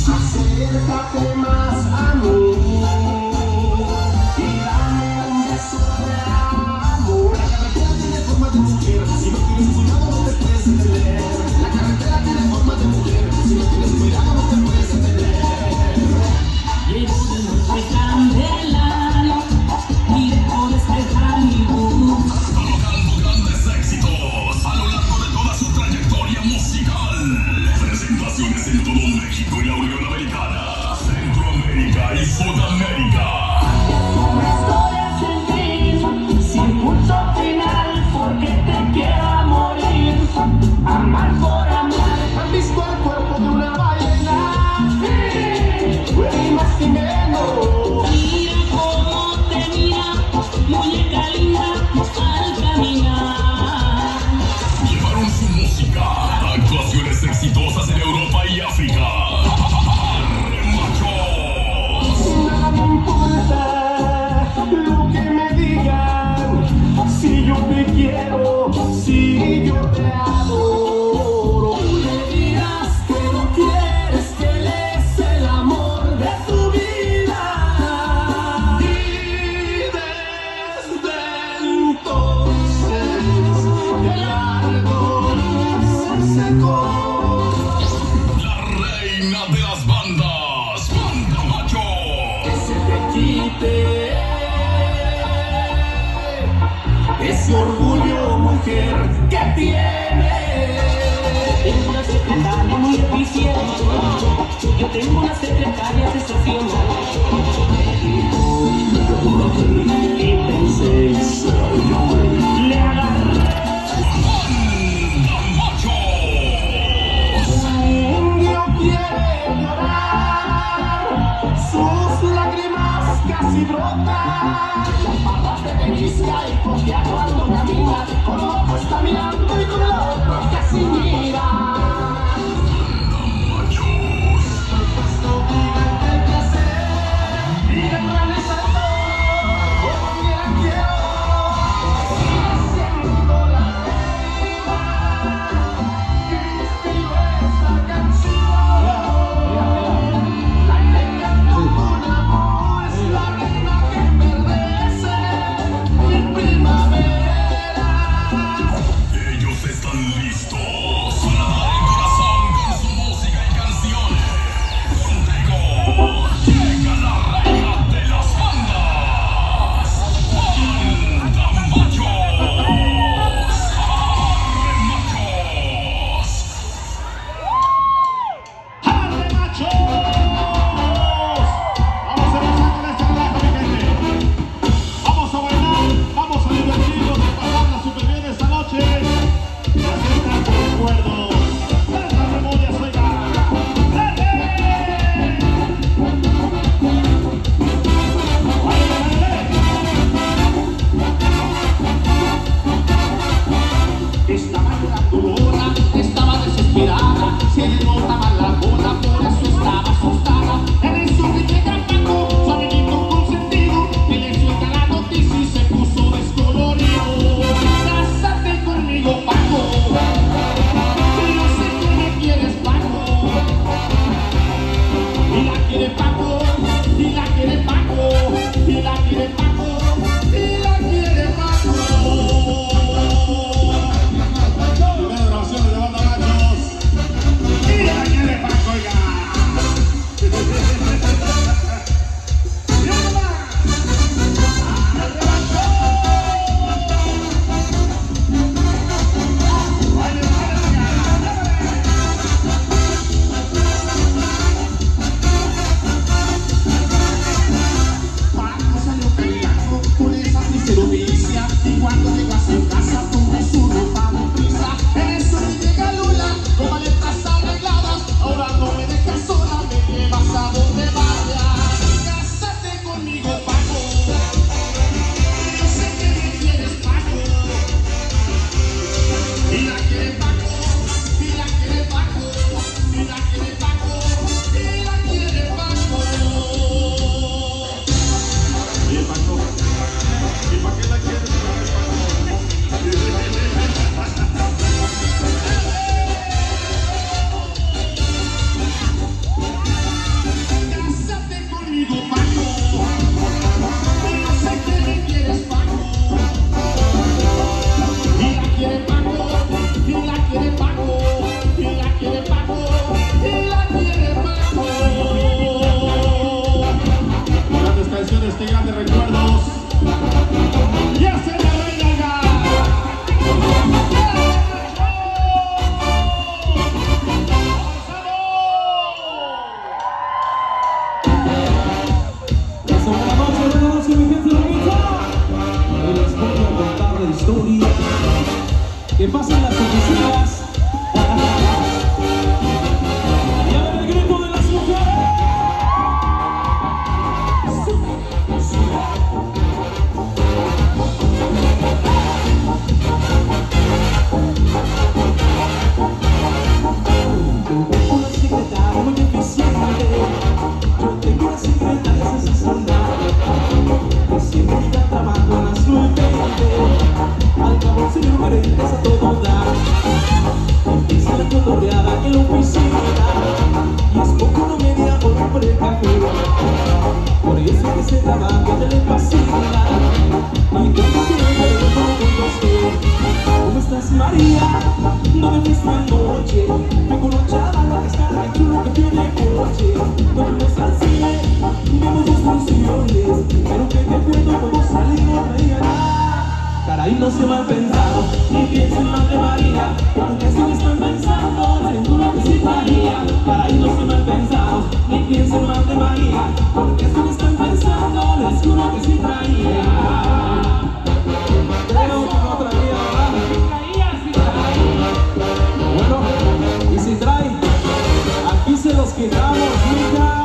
Acércate más a mí y dame un beso de amor. La carretera tiene forma de mujer, si no tienes cuidado no te puedes detener. La carretera tiene forma de mujer, si no tienes cuidado no te puedes detener. Llevo de noche candela y dejo despejar mi luz. Colocando grandes éxitos a lo largo de toda su trayectoria musical. Presentaciones en todo México y la Unión Americana, Centroamérica y Sudamérica. Una historia sin fin, sin punto final, porque te quiero morir. Amar por amar. ¿Han visto el cuerpo de una ballena? Ni más ni menos. Mira cómo te mira, muñeca linda, al caminar. Llevaron su música a actuaciones exitosas en Europa y África. ¡Remachos! Nada me importa lo que me digan, si yo te quiero, si yo te adoro. Tú le dirás que no quieres, que él es el amor de tu vida. Y desde entonces el árbol se secó. La reina de las bandas, Banda Macho. Que se te quite ese orgullo, mujer, que tienes. Tengo una secretaria muy eficiente. Yo tengo una secretaria sensacional. Y pensé, le agarré. Banda Macho. Un indio quiere llorar, sus lágrimas casi brotan. Las patas te pellizca y copia cuando camina, con un ojo está mirando y con el otro casi mira. Ellos están listos para dar el corazón con su música y canciones. Contigo llega la reina de las bandas, Banda Machos. ¡Arre machos! ¡Arre, machos! Vamos a empezar con este relajo, mi gente. Vamos a bailar, vamos a divertirnos y pasarla súper bien esta noche. Y hacer tantos recuerdos, tantas memorias, oiga. ¡Dale! Estaba llorando Lola, estaba desesperada, se le notaba la bola, por eso estaba asustada. En eso que llega Paco, su amiguito consentido, que le suelta la noticia y se puso descolorido. Cásate conmigo, Paco, yo sé que me quieres, Paco. Y la quiere Paco, y la quiere Paco, y la quiere Paco, y la quiere Paco. Primera grabación de Banda Machos. Y la quiere Paco, oiga. ¡Mira nomás! ¡Arre, machos! ¡Baile, baile, oiga! pasen las oficinas. Y ahora el grito de las mujeres. Una secretaria muy eficiente. Yo tengo una secretaria sensacional que siempre llega a trabajo a las 9:20. Al cabo el señor gerente a todo dar. Empieza la cotorreada en la oficina y es poco no media hora por el café. Por eso que se trabaja de la fascina. Y cuando llega el pregunto ¿cómo estás, María? No me viste anoche. Me colochaba la cascara y chulo que tiene coche. Nos fuimos al cine, vimos 2 funciones. Pero que te puedo salir no veía nada. Caray, no se mal pensado, ni piensen mal de María. Porque si me están pensando, seguro que sí María. Caray, no se mal pensado, ni piensen mal de María. Porque si me están pensando, les juro que sí traía. Creo que no traía, ¿verdad? Sí traía. Bueno, y si trae, aquí se los quitamos, mija.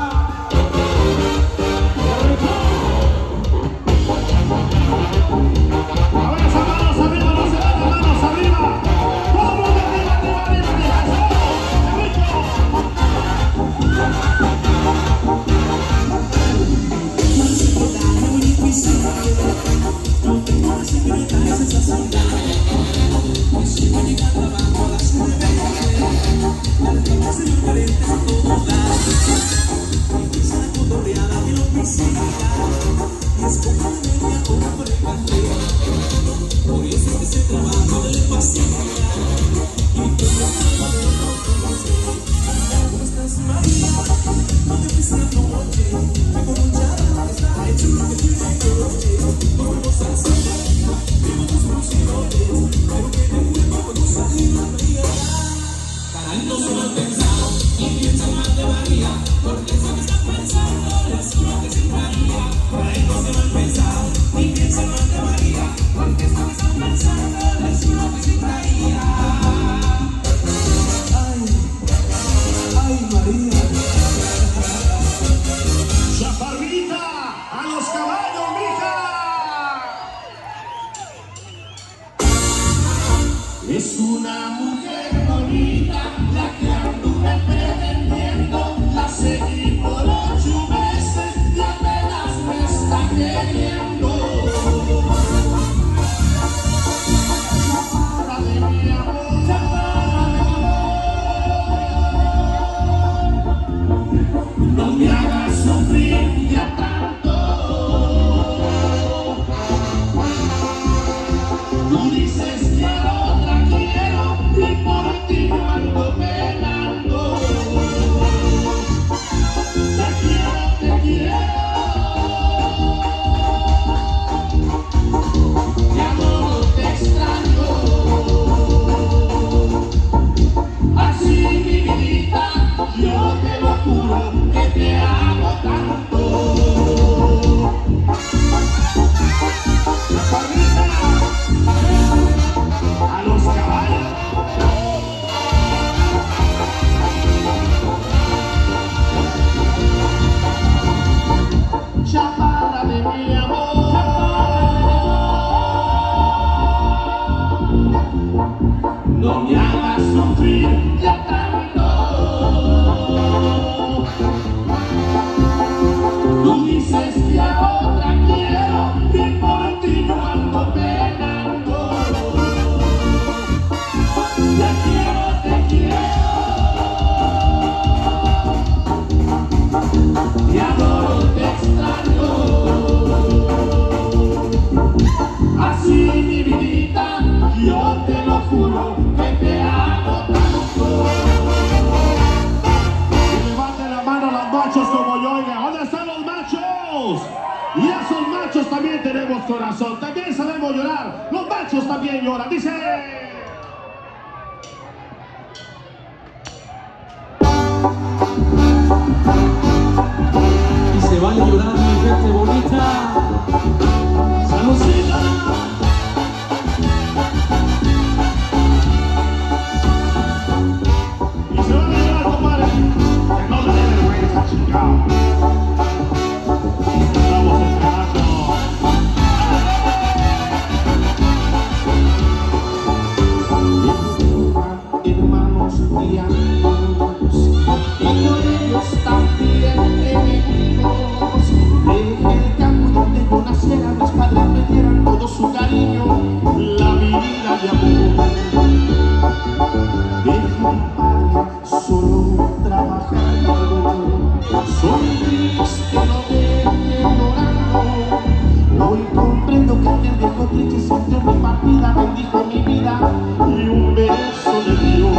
Es una mujer bonita, la que anduve pretendiendo, la seguí por 8 meses y apenas me está queriendo. Chaparra de mi amor, chaparra de mi amor, no me hagas sufrir ya tanto. Tú dices que otra quiero y por ti no ando penando. Te quiero, te adoro, te extraño. Así mi vidita, yo te lo juro que te amo tanto. A los caballos. Chaparra de mi amor, no me hagas sufrir ya tanto. Tú dices que a otra quiero y por ti no ando penando. Te quiero, te adoro, te extraño. Así mi vidita, yo te lo juro que te amo tanto. Que levanten la mano los machos como yo, oiga, ¿dónde están los machos? Y esos machos también tenemos corazón, también sabemos llorar, los machos también lloran, dice... Y se vale llorar, mi gente bonita. ¡Saludcita! acá. Estamos entrenando. Hermanos y amigos, y con ellos también enemigos. Dejé el campo donde yo naciera, mis padres me dieran todo su cariño, la vida de amor. Dejé un padre solo trabajando, soy triste, no deje llorando. Hoy comprendo que aquel viejo triste sintió mi partida, bendijo mi vida y un beso de Dios.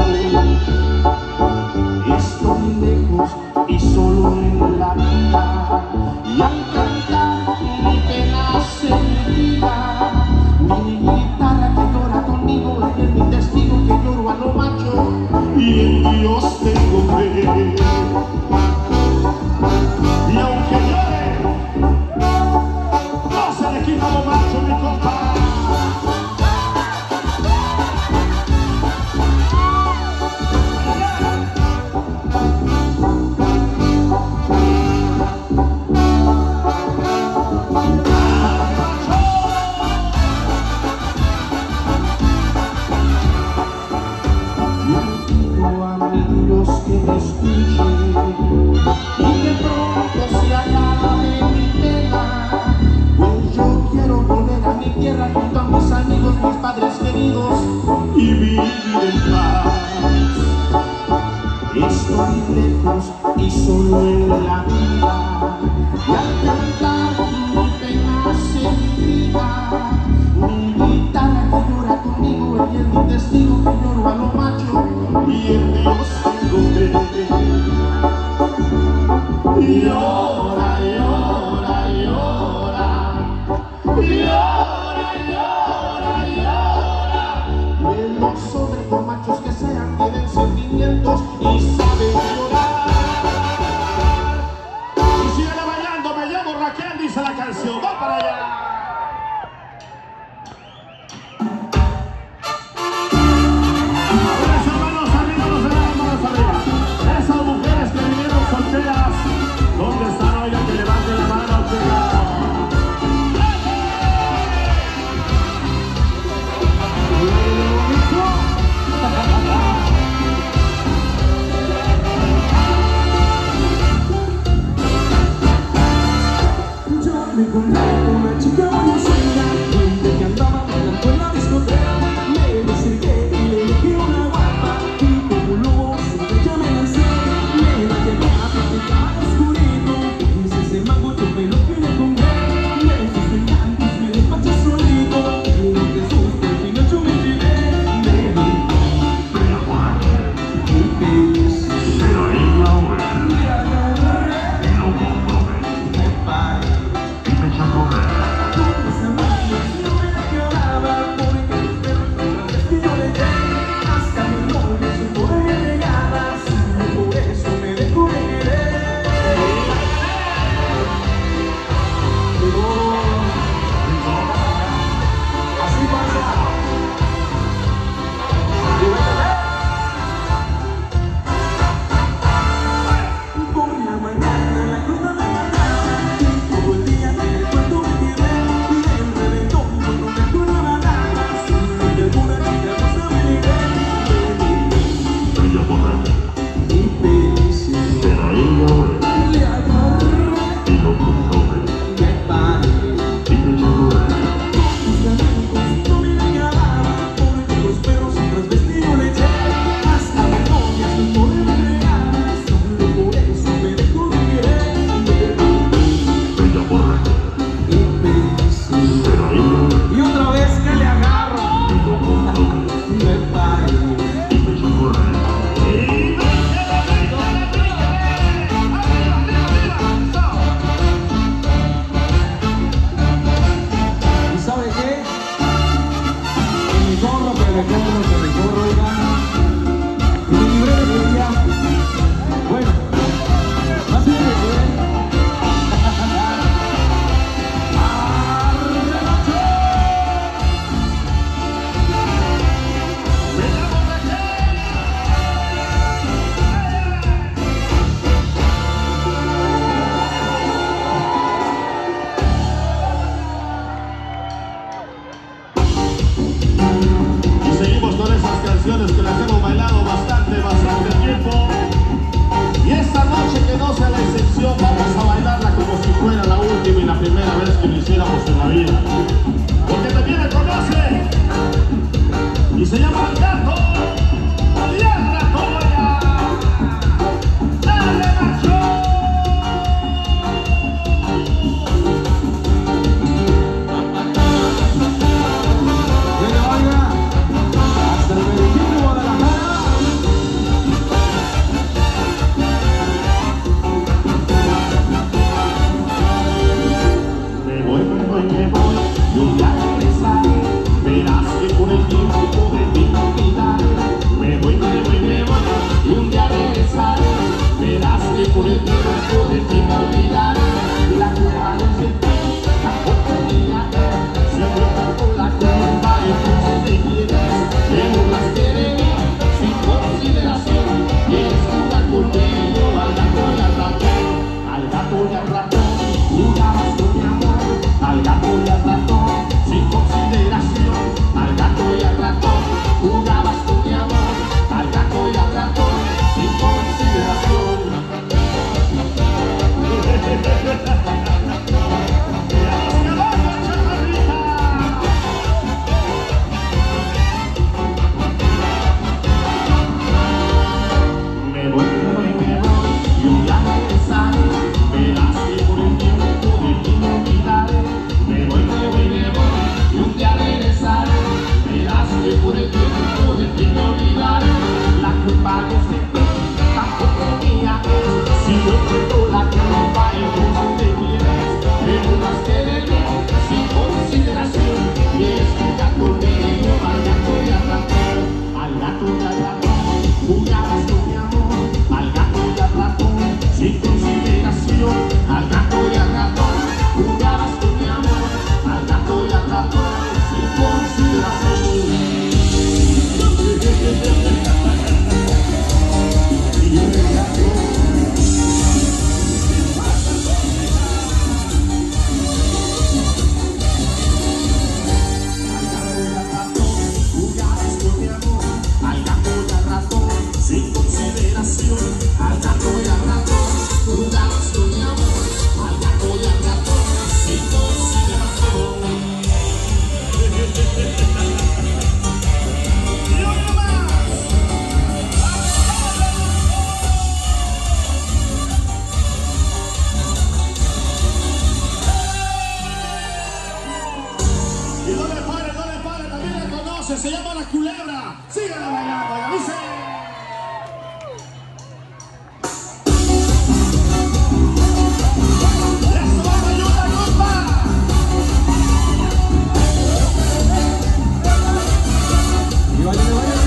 Estoy lejos y solo en la vida, y al cantar mi pena sentida, mi guitarra que llora conmigo, ella es mi testigo que lloro a lo macho, y en Dios tengo fe. Y aunque llore, no se le quita lo macho, mi compa. Que me escuche y que pronto se acabe mi pena, pues yo quiero volver a mi tierra junto a mis amigos, mis padres queridos, Y vivir en paz. estoy lejos y solo en la vida, y al cantar mi pena sentida, mi guitarra que llora conmigo, ella es mi testigo que lloro a lo macho, Y en Dios tengo fe. llora, llora, llora, llora, llora, llora. De los hombres por machos que sean, tienen sentimientos y saben llorar. Y sigue bailando, me llamo Raquel, dice la canción. ¡Va para allá! ¿Dónde están? Oigan, que levanten la mano, chicas. que lo hiciéramos en la vida. Porque también la conoce y se llama El Gato y el Ratoya. ¡Dale, macho! Que le oiga hasta el Medellín de Guadalajara. Me voy, y un día regresaré. Verás que con el tiempo de ti no olvidaré. Me voy, y un día regresaré. Verás que con el tiempo de ti no olvidaré. La culpa no es de ti, tampoco mía es. Si yo tengo la culpa, entonces te quieres. Te burlaste de mí, sin consideración. Quieres jugar conmigo al gato y al ratón. Al gato y al ratón, jugabas con mi amor. Al gato y al ratón, sin consideración. Al gato y al ratón, jugabas con mi amor. Al gato y al ratón, sin consideración. Me voy, y un día regresaré. Verás que por el tiempo de ti no olvidaré. Me voy, y un día regresaré. Verás que por el tiempo de ti no olvidaré. La culpa no es de ti, tampoco mía es. Si yo tengo la culpa, entonces te quieres. Te burlaste de mí, sin consideración. Quieres jugar conmigo al gato y al ratón. Al gato y al ratón, jugabas con mi amor. Al gato y al ratón, sin consideración. Al gato y al ratón, jugabas con mi amor. Al gato y al ratón, sin consideración. Jugabas con mi amor. Al gato y al ratón, sin consideración. Al gato y al ratón, jugabas con mi amor. Al gato y al ratón, sin consideración. Y uno más. Y no le pare, también la conoce, se llama La Culebra. Síganla bailando, ya dice. ¡Eso va, ayuda, compa! Y vaya, vaya, vaya.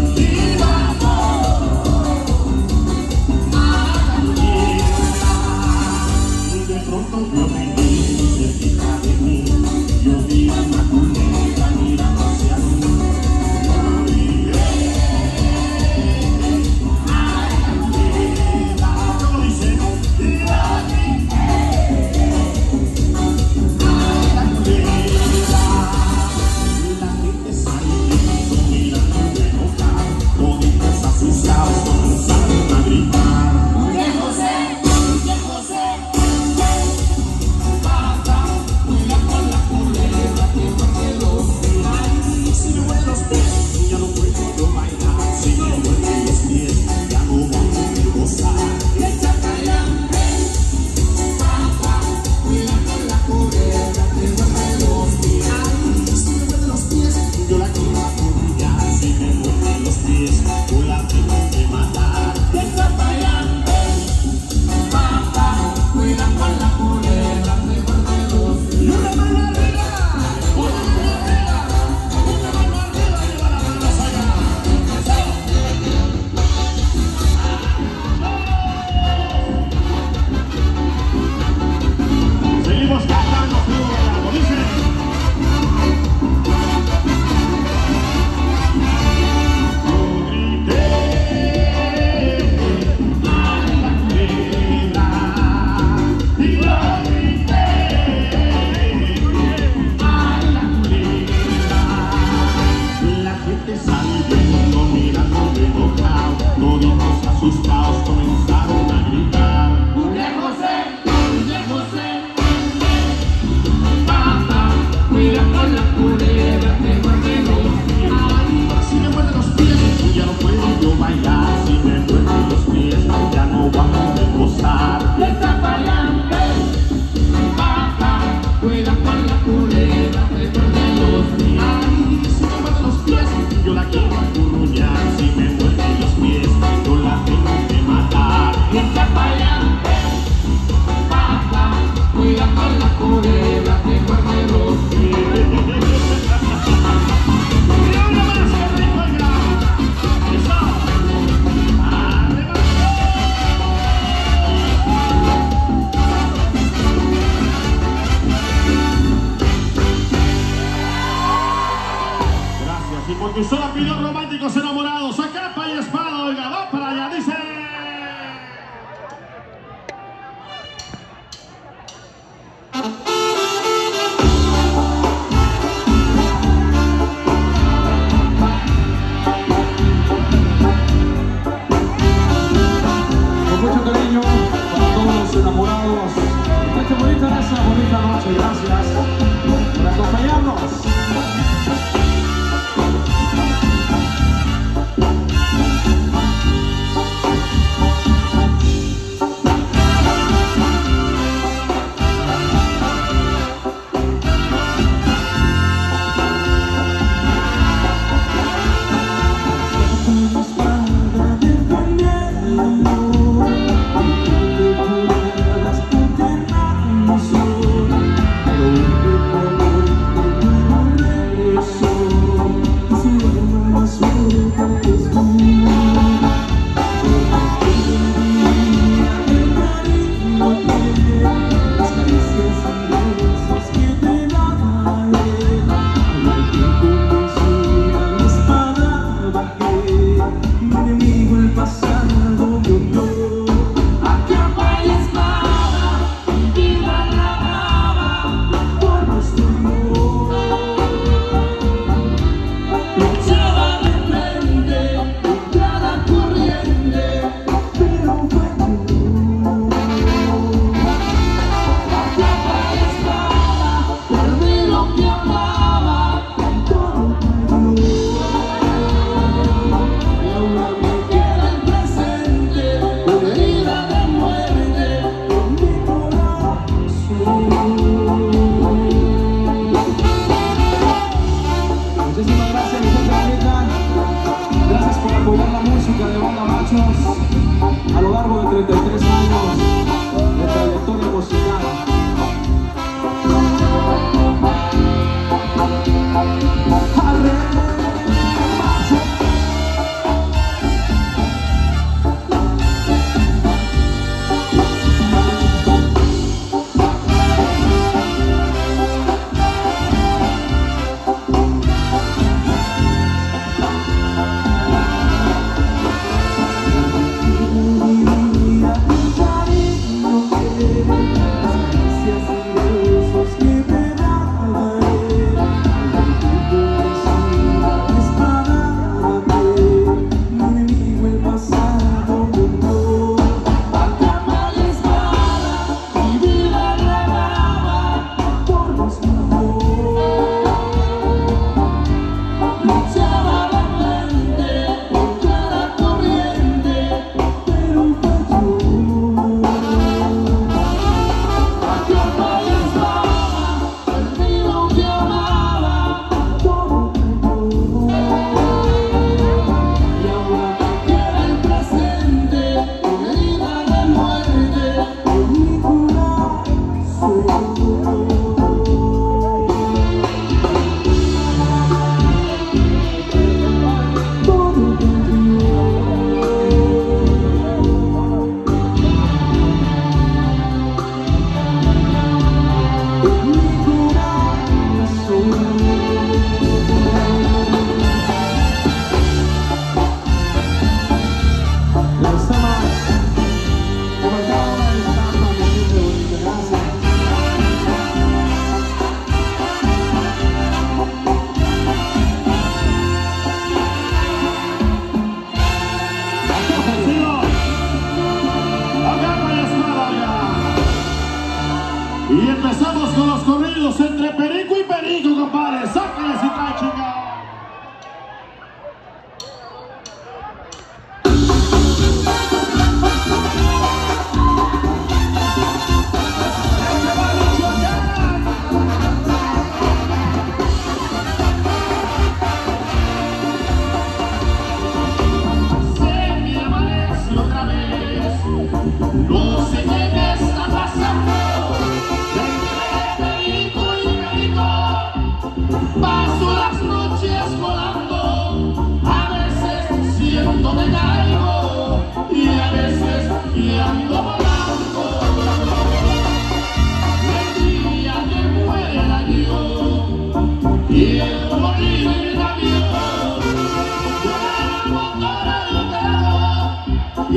Y vamos a la Y porque usted la pidió románticos enamorados, a capa y espada, oiga, va para allá, dice. Con mucho cariño para todos los enamorados. Esta bonita raza, bonita noche, gracias por acompañarnos. Muchísimas gracias, mi gente bonita. Gracias por apoyar la música de Banda Machos a lo largo de 33 años de trayectoria musical.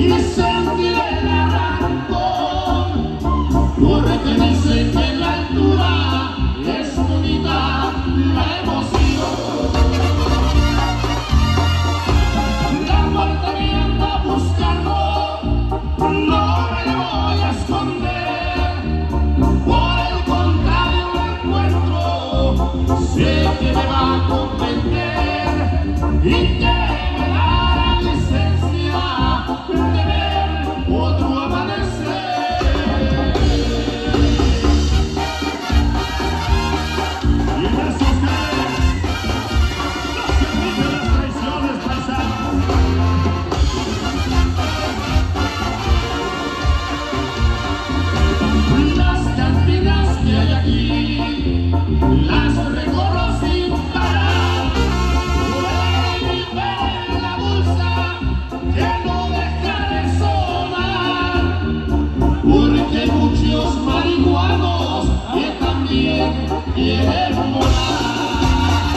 y sentiré el arrancón, porque dicen que en la altura es bonita la emoción. La muerte me anda buscando, no me la voy a esconder, por el contrario la encuentro, sé que me va a comprender y que me da la licencia de ver otro amanecer. Y en esos que no se admiten las traiciones, paisanos. Las cantinas que hay aquí las recorro sin parar, pueden ver la bolsa que no deja de sonar, porque hay muchos marihuanos que también quieren volar.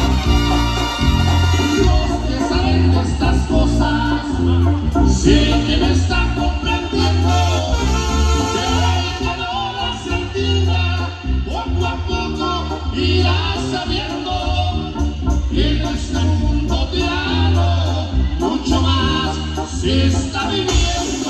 Los que saben de estas cosas sé que me están comprendiendo, que no las entienda, poco a poco irás sabiendo que en este mundo tirano mucho más se está viviendo.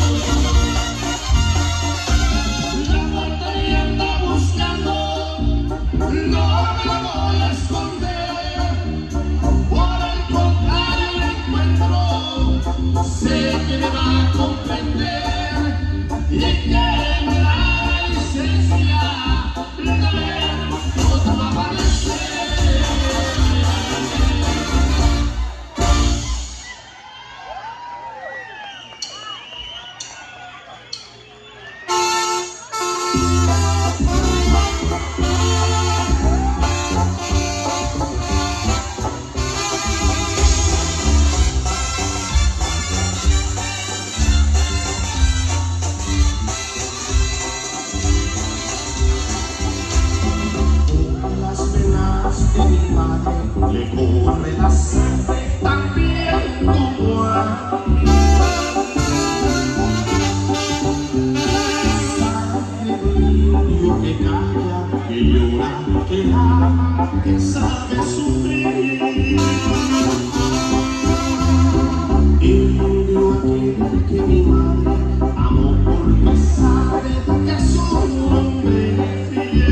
La muerte me anda buscando, no me la voy a esconder, por el contrario la encuentro, sé que me va a comprender y que me da la licencia de ver otro amanecer. Las venas de mi madre le corre la sangre también como a mí. Sangre de niño que calla, que llora, que ama, que sabe sufrir. Indio aquel que mi madre amó porque sabe que es un hombre fiel.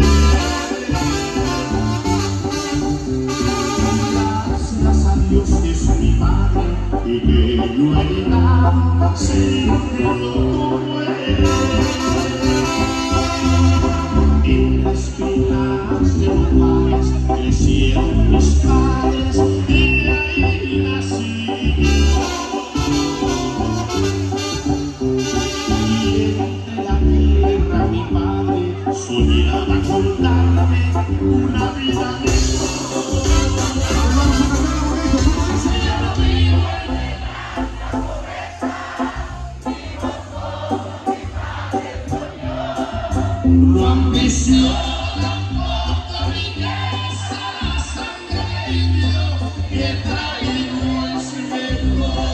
Gracias a Dios que es mi padre y que yo he llegado siendo como él. En espinas de nopales crecieron mis padres y de ahí nací. Y entre la tierra mi padre soñaba con darme una vida mejor. No ambiciona poca riqueza, la sangre de indio que traigo es mejor.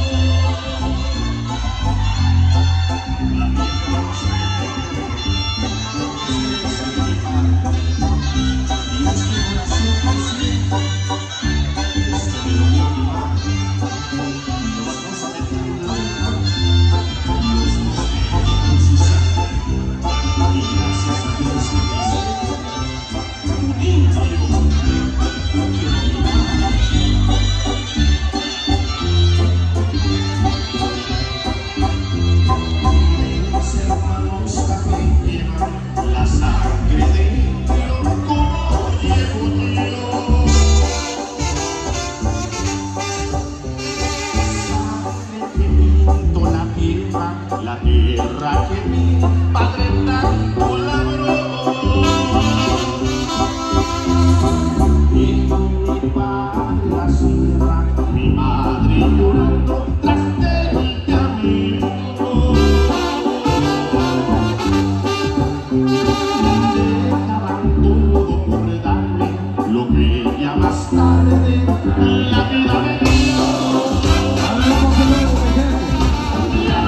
La sangre de indio como llevo yo. Sangre que pinto la tierra que mi padre tanto labró. Y con mi padre la sierra, mi madre llorando tras del camino. Dejaban todo por darme lo que ya más tarde la vida me dio.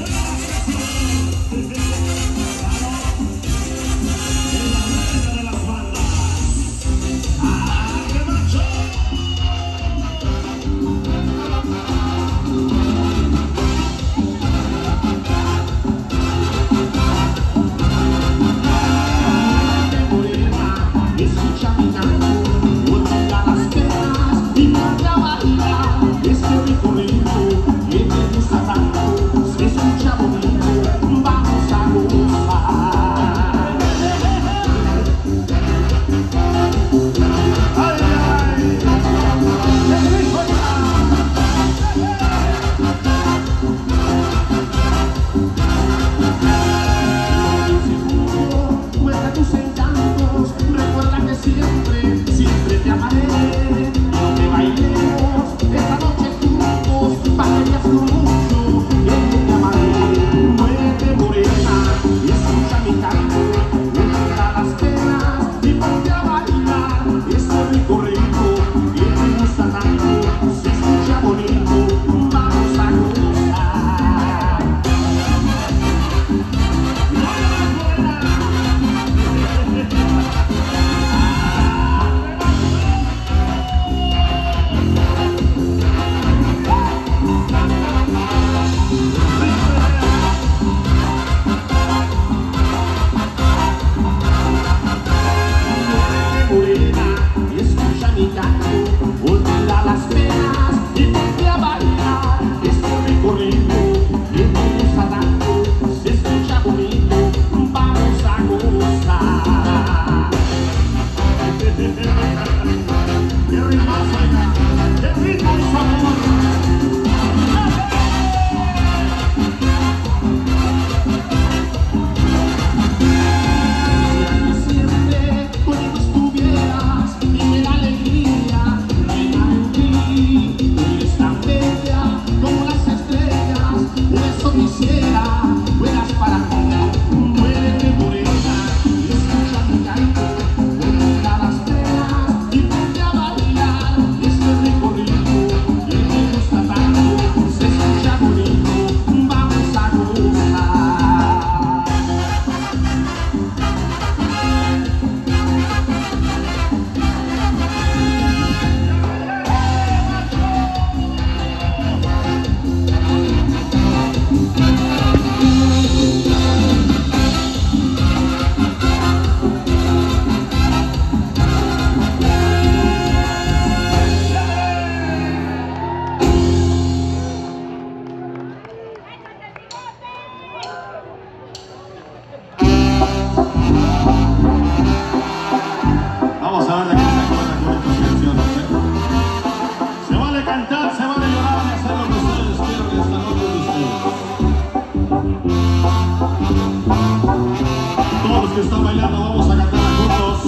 que están bailando, vamos a cantar juntos.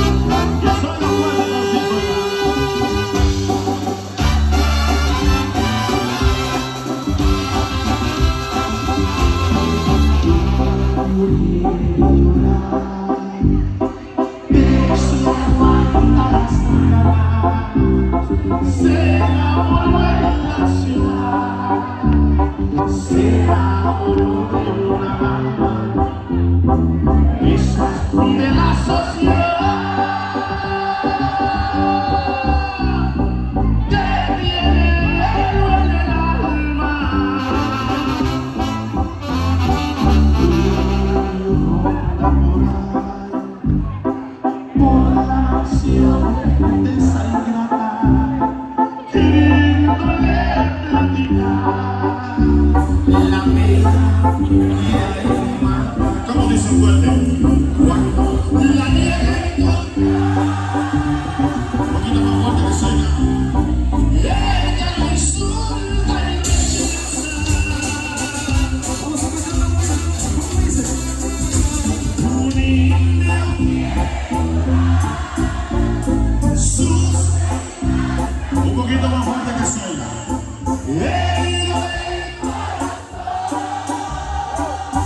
Que soy la fuerte, se enamoró en la ciudad, se enamoró de una banda, esa de la sociedad, que tiene hielo en el alma, por la acción de esa ingrata. La pena ¿cómo dice un duende? cuando la nieve Un poquito más fuerte que suena. ella lo insulta y rechaza. Vamos a cantar la buena, ¿cómo dice? Un indio sus Un poquito más fuerte que suena. herido del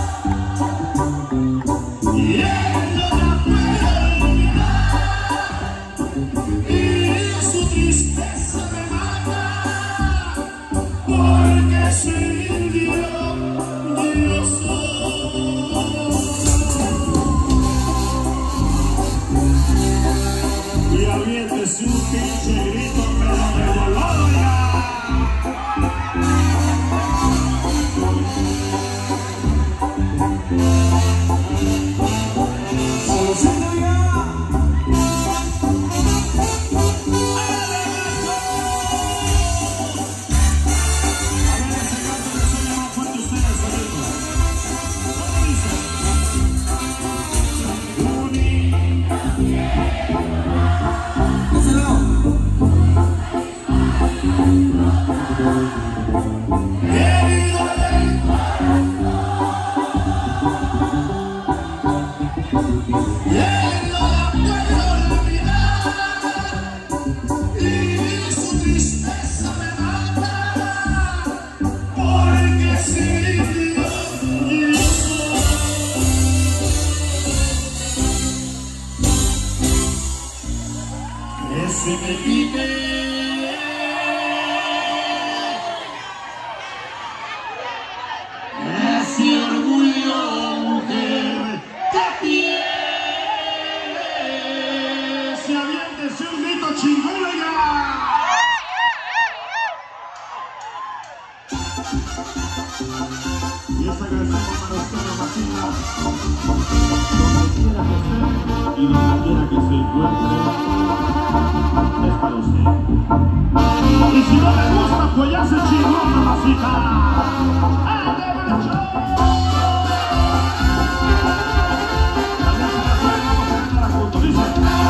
Y esa canción para usted, mamacita, donde quiera que esté y donde quiera que se encuentre, es para usted. Y si no le gusta, pues ya se chingó, mamacita. ¡Ande, macho! También se la sabe, vamos a cantar juntos, dice.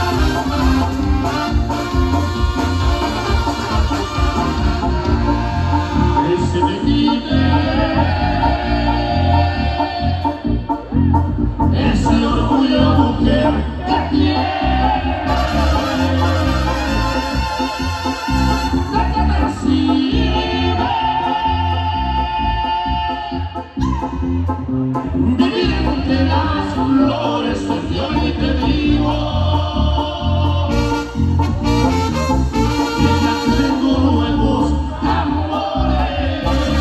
Que se me quite ese orgullo, mujer, que tienes, de que te sirve vivir entre las flores que yo y te digo. Y ya tengo nuevos amores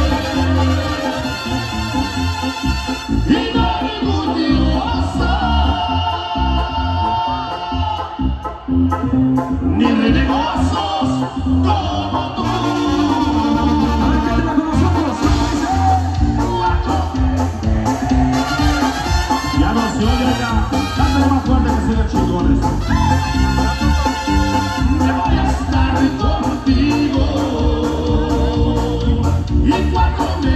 y no orgulloso ni renegosos como tú. Ya no se oye, ya. Cántale más fuerte que siga chingones. Me voy a estar contigo y cuando me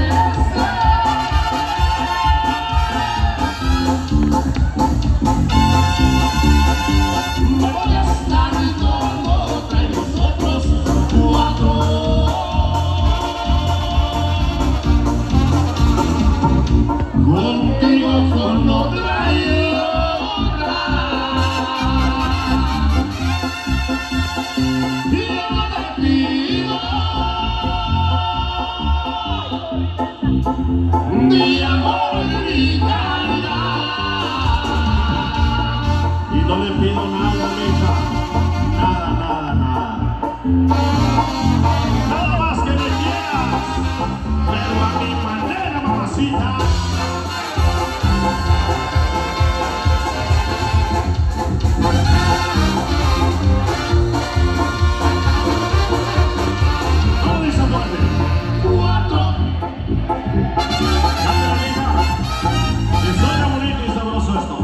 voy a estar con otra y nosotros cuatro. Contigo con otra y otra. Y yo no te pido ni amor ni caridad. Y no le pido nada, mija. Nada, nada, nada. Nada más que me quieras, pero a mi manera, mamacita. ¿Cómo dice fuerte? Cuatro. Cántala, mija. Que suena bonito y sabroso esto.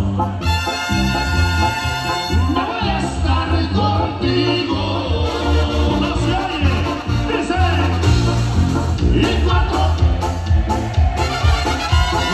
Me voy a estar contigo No se oye. Dice. y cuatro.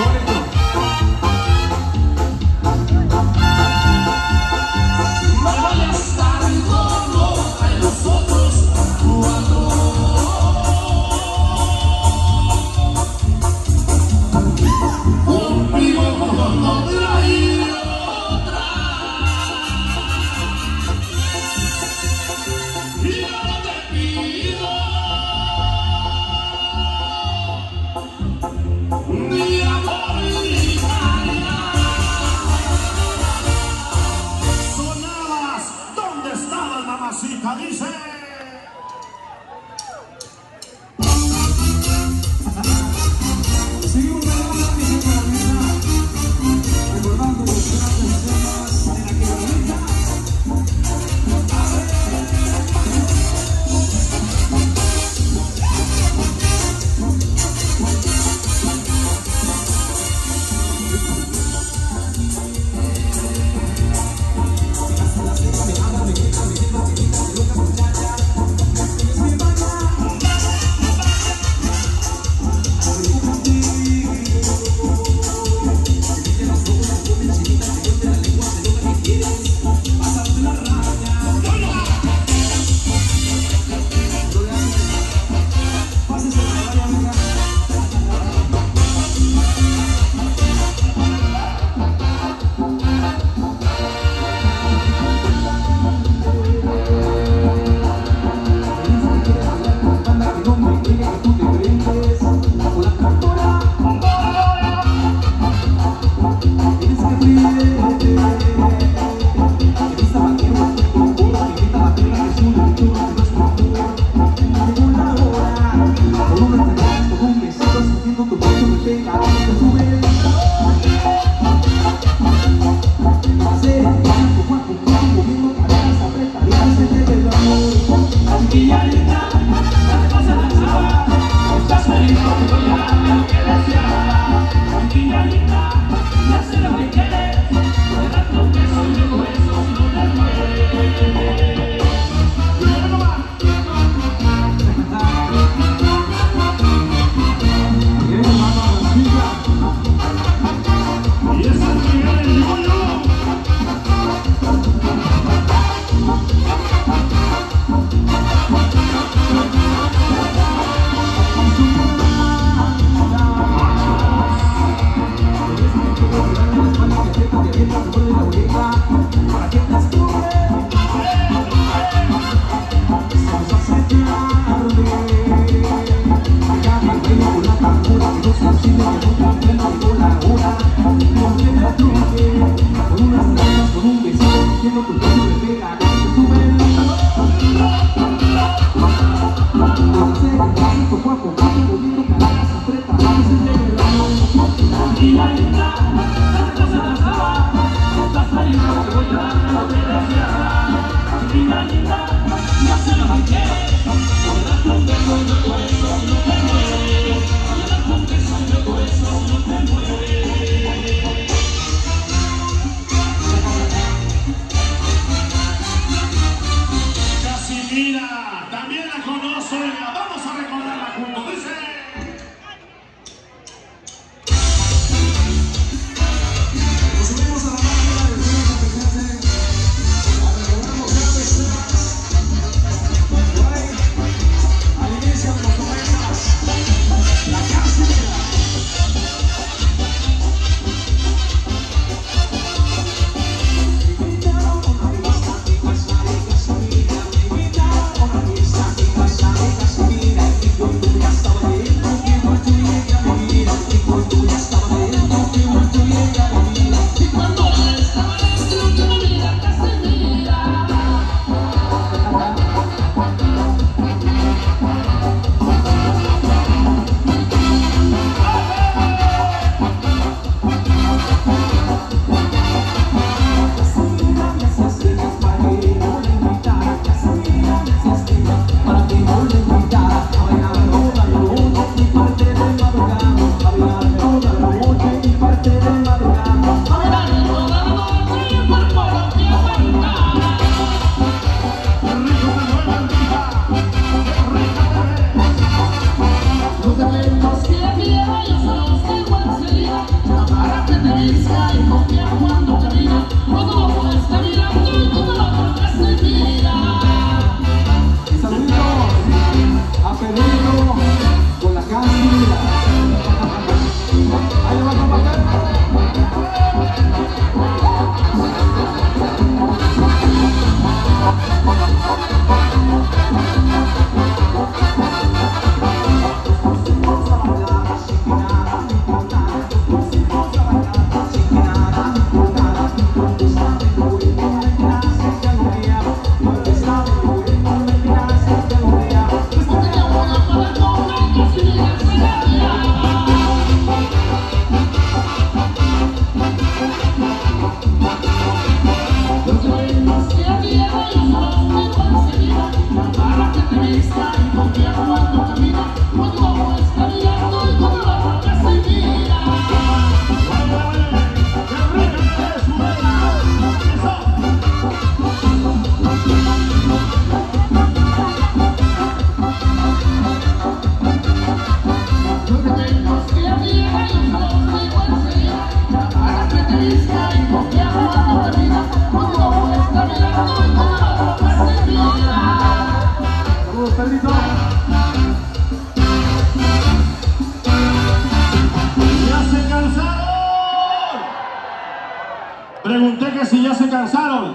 Pregunté que si ya se cansaron.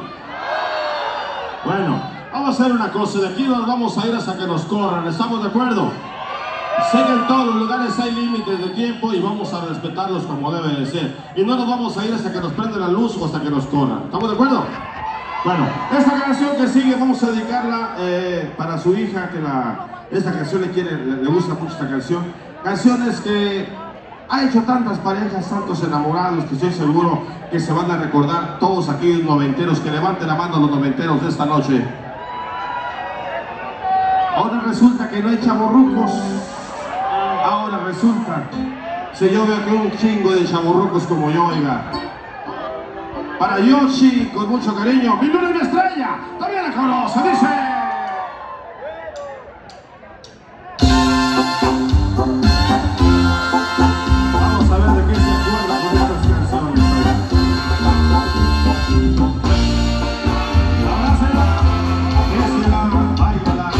Bueno, vamos a hacer una cosa. De aquí nos vamos a ir hasta que nos corran. ¿Estamos de acuerdo? Sé que en todos los lugares hay límites de tiempo y vamos a respetarlos como debe de ser. Y no nos vamos a ir hasta que nos prenda la luz o hasta que nos corran. ¿Estamos de acuerdo? Bueno, esta canción que sigue vamos a dedicarla para su hija, que esta canción le gusta mucho esta canción. Canciones que ha hecho tantas parejas, tantos enamorados, que estoy seguro que se van a recordar todos aquellos noventeros. Que levanten la mano a los noventeros de esta noche. Ahora resulta que no hay chavorrucos. Ahora resulta, si yo veo que un chingo de chavorrucos como yo, oiga. Para Yoshi, con mucho cariño, mi luna y mi estrella, también la conoce, dice. Vamos a ver de qué se acuerda con estas canciones. Abrázela, bésela, báilala.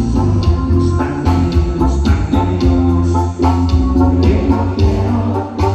Tan negros, que no quiero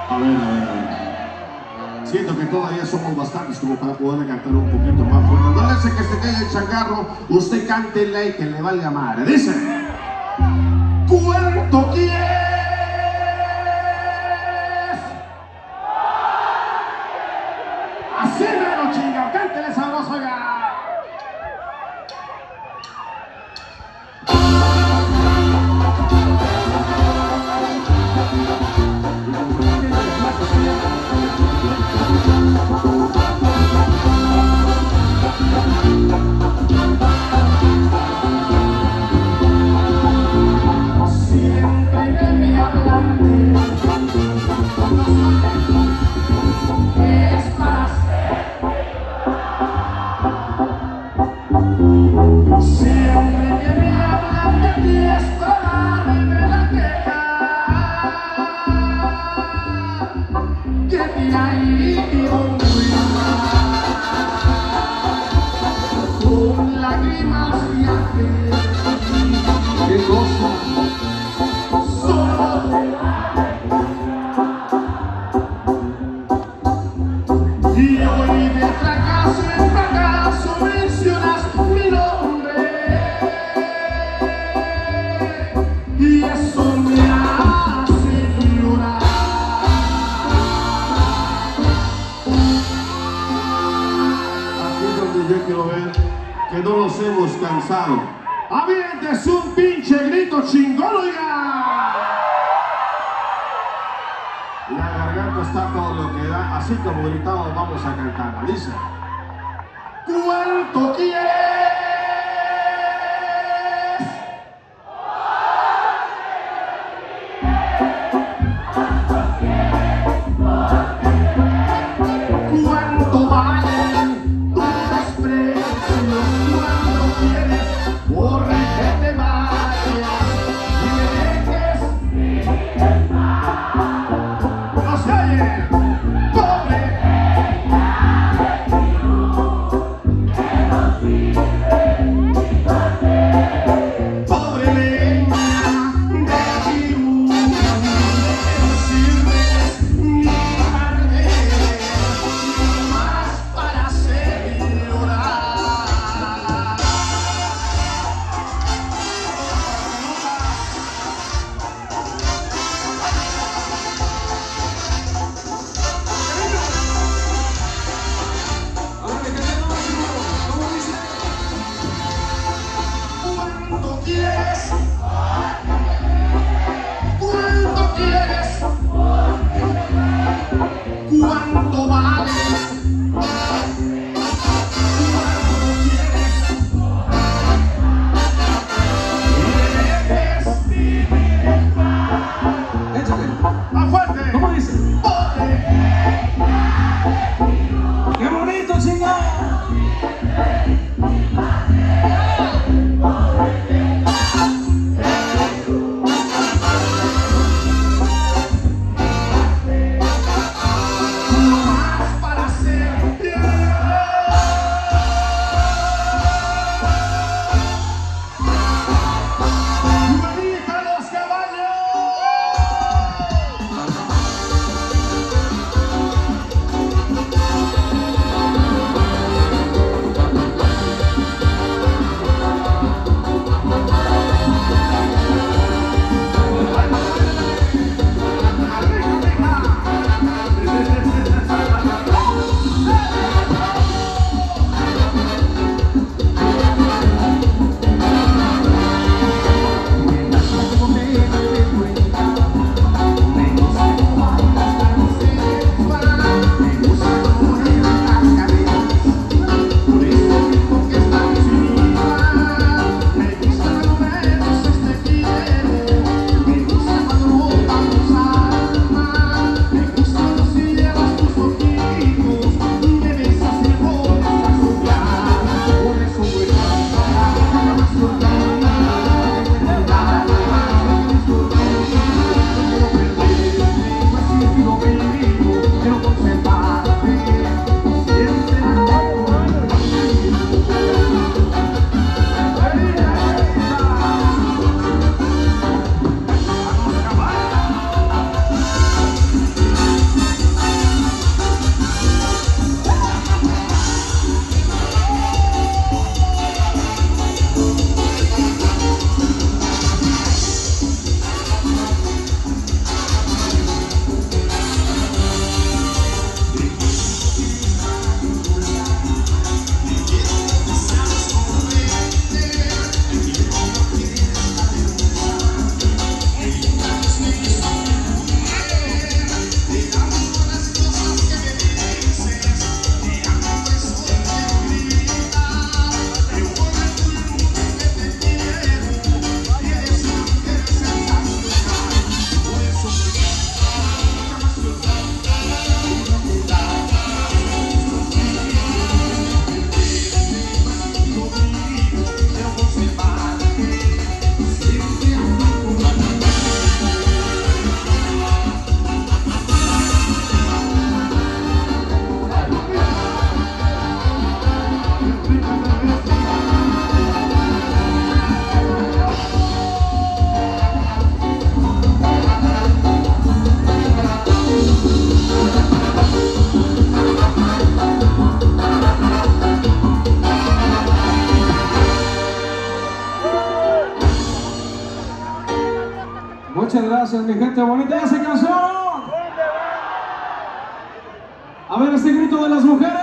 A ver. Siento que todavía somos bastantes como para poder cantar un poquito más fuerte. No le hace que se quede el changarro, usted cántela y que le valga madre. Dice: ¿cuánto quieres? Así mero, chinga, cántele sabroso ya. Siempre que me hablan de es para siempre que me hablan de ti es para revelar que te ha ido muy mal, con lágrimas y ángeles. ¿Qué cosa? Y hoy de fracaso en fracaso mencionas mi nombre, y eso me hace llorar. Aquí es donde yo quiero ver que no nos hemos cansado. ¡Avientes un pinche grito chingón, oiga! La garganta está todo lo que da, así como gritamos vamos a cantar. Dice: ¿Cuánto quieres? ¿Cuánto valen tus desprecios? ¿Cuánto quieres por que te vayas y me dejes? ¡No se oye! ¡Pobre! Gracias, mi gente bonita. ¿Ya se cansaron? A ver este grito de las mujeres.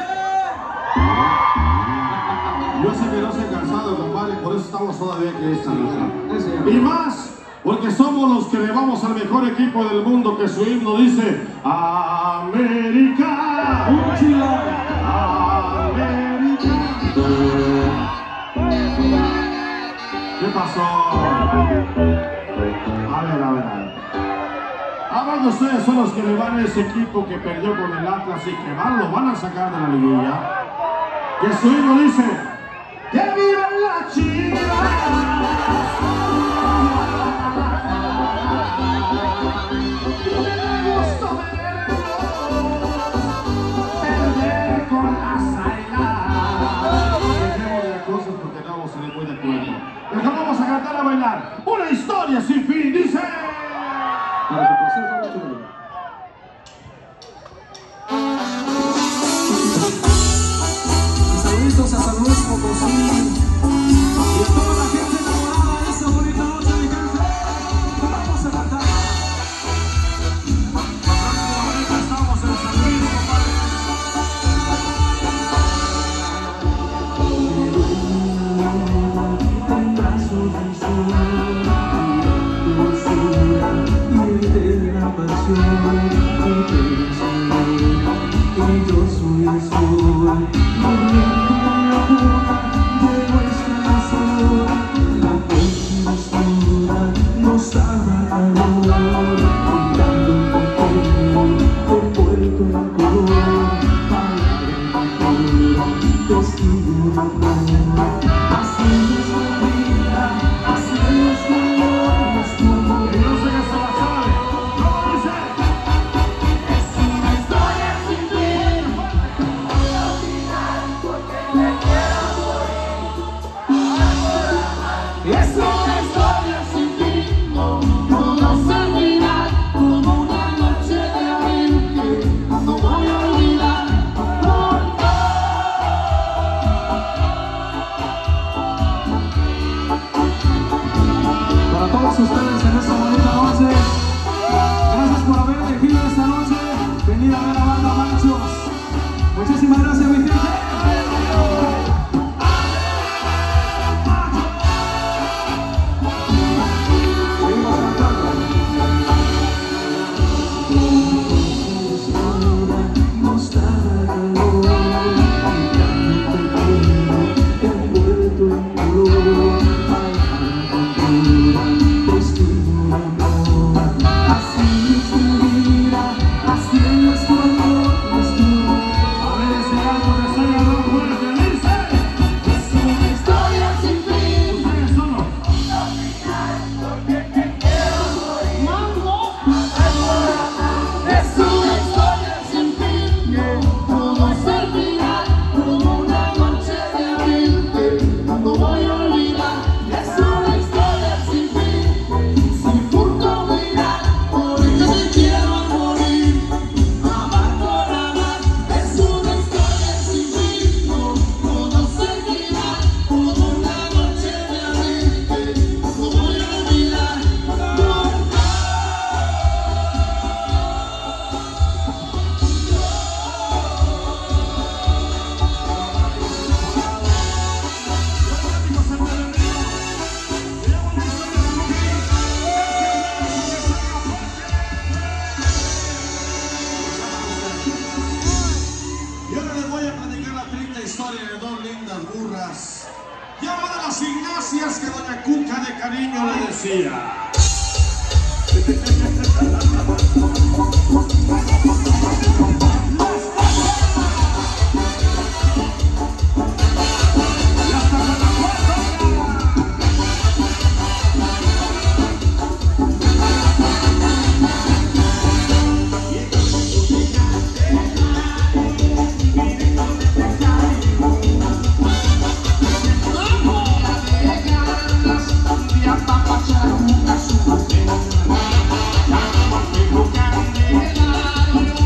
Yo sé que no se han cansado, compadre, por eso estamos todavía aquí esta noche. Y más, porque somos los que le vamos al mejor equipo del mundo, que su himno dice América. América. ¿Qué pasó? A ver. Ahora ustedes son los que le van a ese equipo que perdió con el Atlas y que lo van a sacar de la liguilla. Que su himno dice ¡que viva la Chivas! Me gustó perder con las Águilas. Dejemos de cosas porque no vamos a salir muy de acuerdo. Pero vamos a cantar a bailar una historia sin fin, dice. Para que pase todo chulo. Saluditos a San Luis Potosí y a toda la gente enamorada de esta bonita noche, mi gente. Vamos a cantar. Ahorita estamos en San Luis, compadre. En brazos del sol, dulzura y de la pasión, y yo soy el sol, corriendo en la cuna de nuestra nación. La noche oscura nos daba calor, brindando el puerto en color, palabra en color, testigo de amor. Así es la vida, así es la amor. Y no sé qué se la sabe. ¿Cómo dice? Es una historia sin fin, no voy a olvidar porque te quiero morir. Es una historia sin fin, no se olvidar, como una noche de abril que no voy a olvidar. Para todos ustedes en esta bonita noche, gracias por haber elegido esta noche venir a ver a Banda Machos. Muchísimas gracias, mi gente. Seguimos cantando. Nos daba calor, envuelto en color, testigo de amor. Así es tu vida, así es tu amor, es tu amor. A ver ese alto que se haya dado fuerte, dice. Es una historia sin fin, Ustedes solo. porque te quiero morir. Es una historia sin fin, no se olvida, como una noche de abril que no voy a olvidar. Es una historia sin fin, sin punto final, por eso te quiero morir. Amar por amar, es una historia sin fin, no se olvida, como una noche de abril que no voy a olvidar. Y ahora les voy a platicar la triste historia de dos lindas burras. Y ahora de las Ignacias que doña Cuca de cariño le decía. Y hasta Guanajuato. Papachar nunca supo.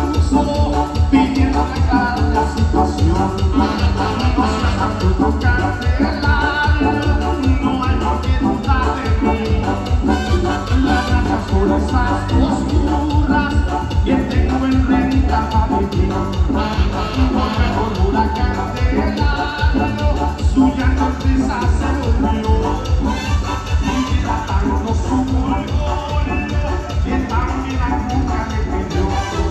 pulso, pidiendo aclarar la situación. No seas tan bruto, cancelar, no hay por qué dudar de mí. Las gracias por esas oscuras que tengo en renta para vivir. Por un huracán del año, su llanto deshace volvió. Y era tanto su fulgor que también la nunca me pidió.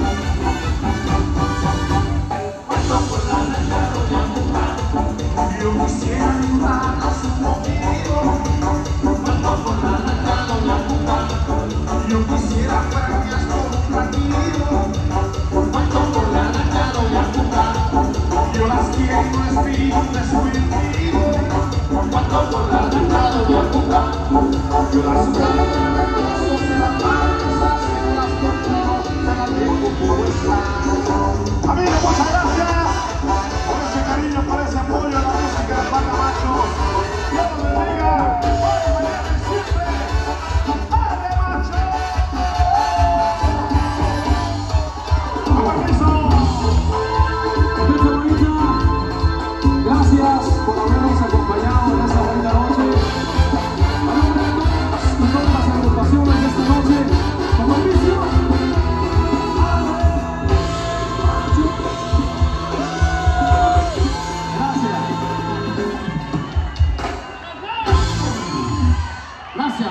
Cuando por la noche lo llamo, yo quisiera ayudarlo a su motivo. Cuando por la noche lo llamo, yo quisiera gracias por un ratito. Cuando por la noche lo llamo, yo las quiero espíritu de su espíritu. Cuando por la noche lo llamo, yo las quiero de las manos, las contigo, se las dejo como está. Amigos, muchas gracias por ese cariño, por ese apoyo a la música de Banda Macho. Dios los bendiga. Hoy, mañana y siempre. ¡Ale, Macho! ¡Con permiso! Gente bonita, gracias por habernos acompañado en esta bonita noche. A nombre de todos y todas las agrupaciones de esta noche, con permiso. Gracias.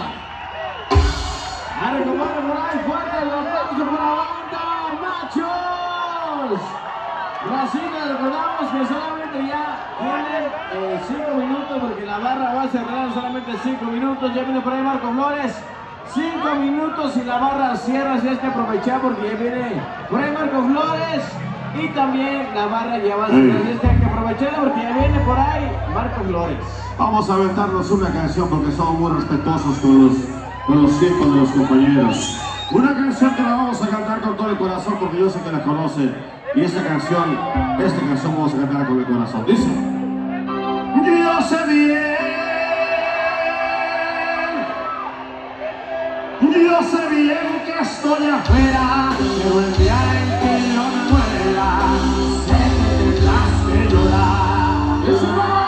A recordar por ahí fuerte el aplauso para la banda Machos. Racita, recordamos que solamente ya tienen 5 minutos porque la barra va a cerrar solamente 5 minutos. Ya viene por ahí Marco Flores. 5 minutos y la barra cierra, así es que aprovechar porque ya viene por ahí Marco Flores y también la barra ya va a cerrar, así es que hay que aprovecharla porque ya viene por ahí Marco Flores. Vamos a aventarnos una canción porque somos muy respetuosos con los tiempos de los compañeros. Una canción que la vamos a cantar con todo el corazón porque yo sé que la conocen. Y esta canción vamos a cantar con el corazón. Dice: yo sé bien que estoy afuera, pero el día en que yo me muera, sé que tendrás que llorar.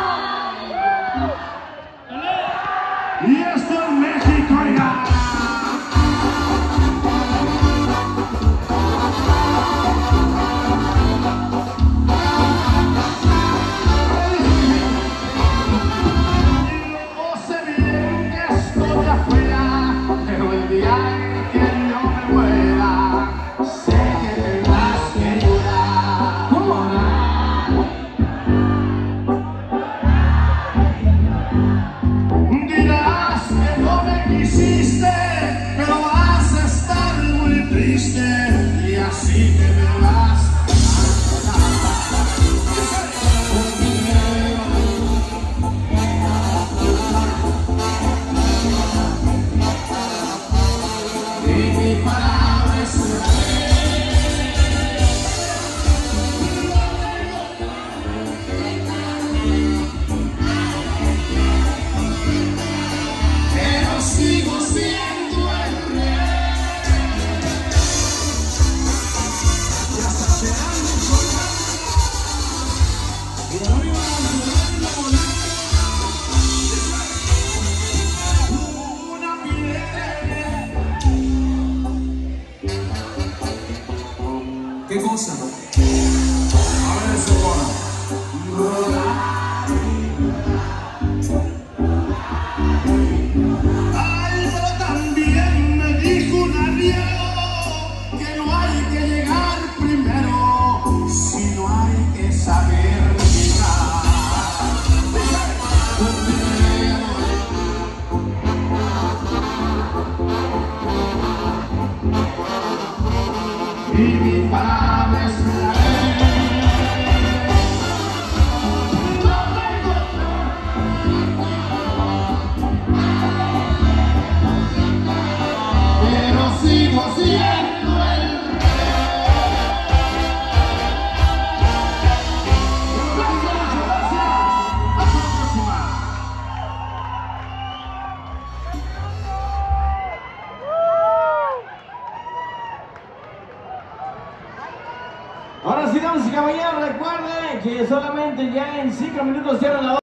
Y esto en México, oiga. Yo sé bien que estoy afuera, pero el día en que yo me muera, sé que tendrás que llorar. Dirás que no me quisiste, pero vas a estar muy triste y así te verás. Y mi palabra es pero sigo siendo el rey. Ya está llegando y no iba a una piedra. ¿Qué cosa? A ver ese coro. Ay, pero también me dijo un arriero que no hay que llegar primero, sino hay que saber llegar. Y mi palabra es la pero sigo siendo el rey. caballeros, recuerden que solamente ya en 5 minutos cierran la